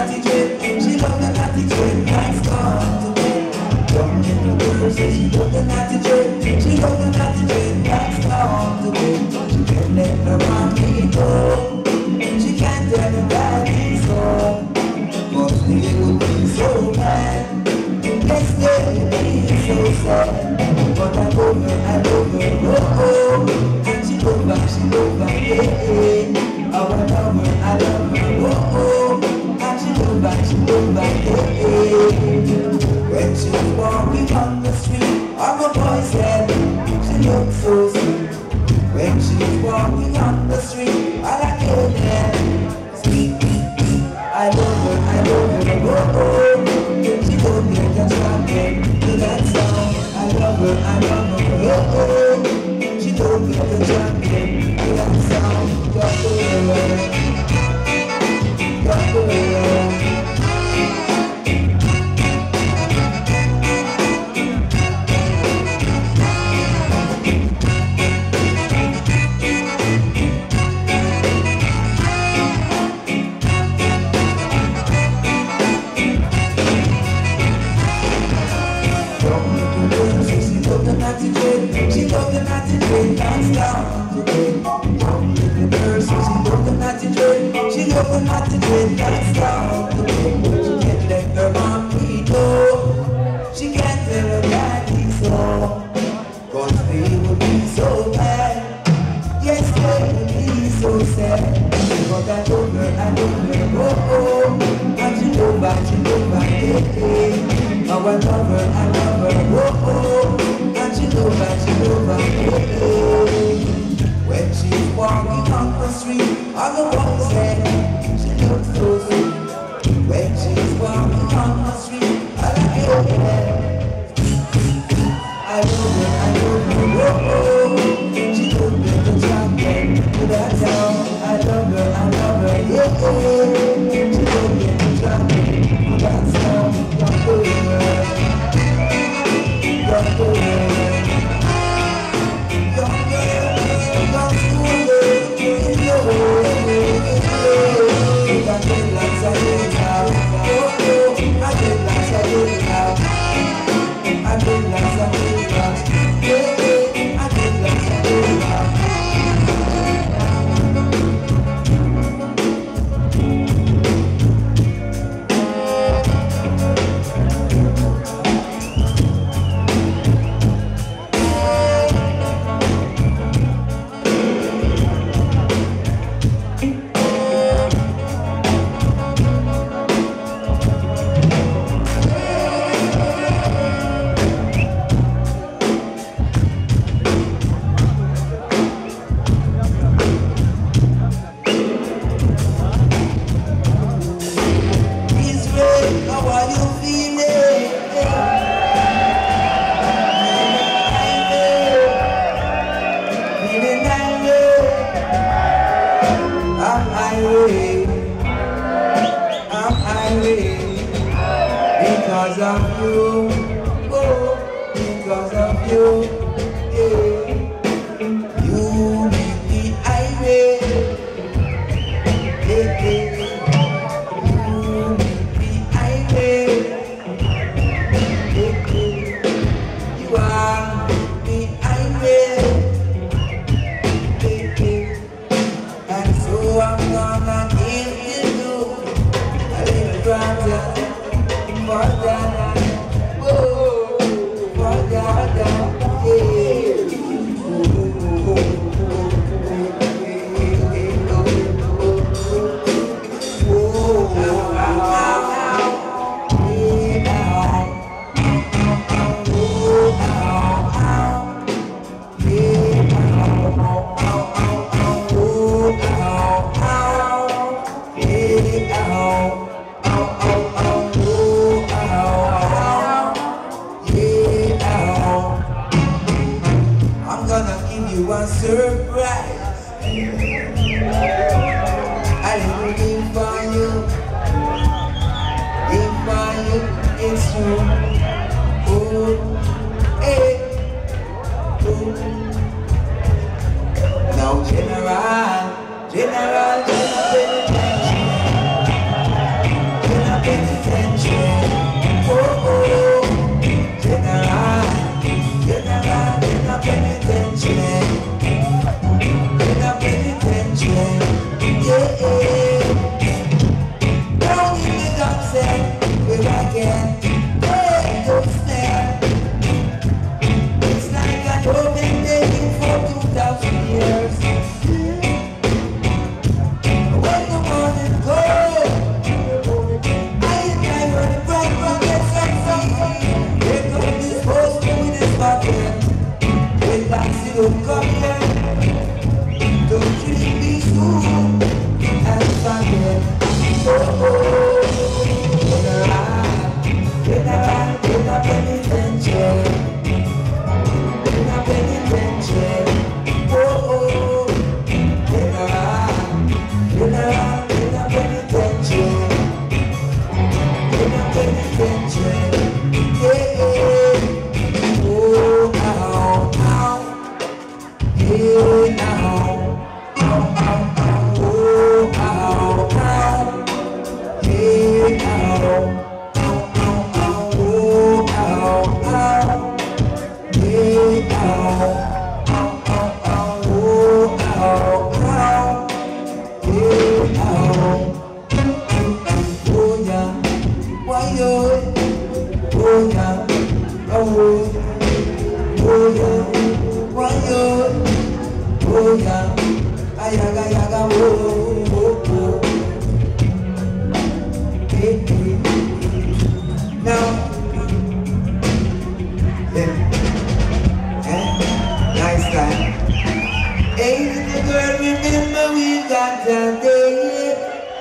natty dread. She love the natty dread. Nice gone to bed. Young little girl says she love the natty dread. She love the natty dread. Nice gone to bed. She can't let her mommy go. She can't tell her daddy so. But it would be so bad. Next day it be so sad. But I love her, oh oh. And she love back, yeah, yeah. Oh, I love her, oh oh. And she love back, yeah, yeah. When she was walking on the street, all the boys said she looked so sweet. When she was walking on the street, all I heard them sweet, I love her, oh oh. She told me I just can't get to that song. I love her, oh oh. She told me I just can't get to that song. Got the way. She love the natty dread, dance down to bed. Young little girl says she love the natty dread. She love the natty dread, dance down to bed. She can't let her mommy go. She can't tell her daddy so. Cause they would be so bad. Yes, they would be so sad. But I love her, oh oh. And she love back, yeah, yeah. Oh, I love her, oh oh. She love back, yeah. When she's walking on the street, all the boys say she looks so sweet. When she's walking on the street, all I hear I love her, oh oh. She look like a champion to that town. I love her, yeah. She look like a champion to that town. Got the way. Because of you, oh, because of you, yeah. You make the highway, yeah, yeah. You make the highway, yeah, yeah. You are the highway, yeah, yeah. And so I'm gonna give you a little granted. More than now. Oh yeah, why yo? Oh yeah, oh yeah, why yo? Oh yeah, ayaga yaga oh. Hey, hey. Now, nice time. Hey, little girl, remember we got a day.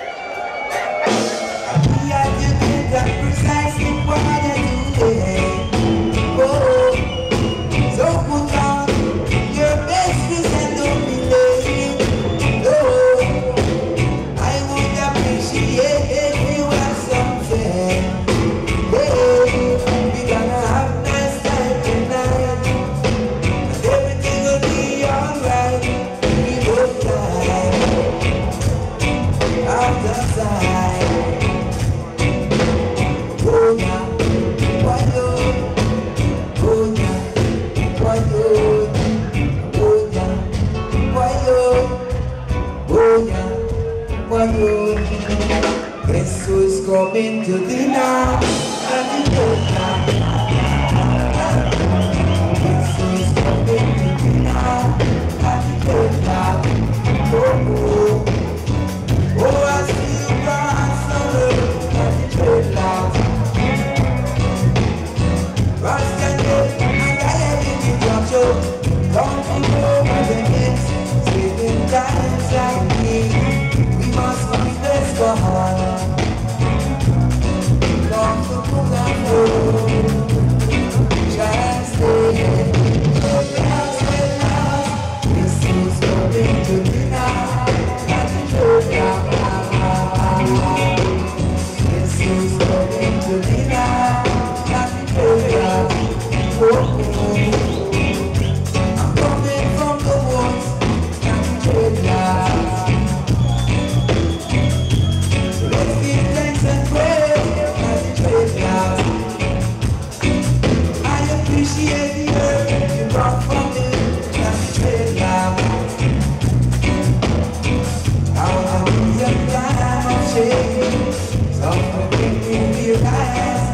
We have to get that precisely what I do. Oh, so put on your best dress and don't be late. Oh, I would appreciate if you had something. Hey, we gonna have a nice time tonight, and everything will be alright. We both die outside. Oh yeah, why yo? Oh yeah, why yo? Oh yeah, why yo? Oh yeah, why yo? Guess who's coming to dinner? And you know that. Guess who's coming to dinner? And you know that. Oh, oh, I see you dancing, and you know that. Don't you know what it is? Spending times like me, we must be best for her. Don't you put that low, just stay. This is coming to me now, and you know that. This is coming to me now, and you know that. Oh, I'm coming from the woods, and trade lights. So let's give thanks and praise, and trade lights. I appreciate the earth you brought from me, and trade lights. Out of the time of shame, something will be right.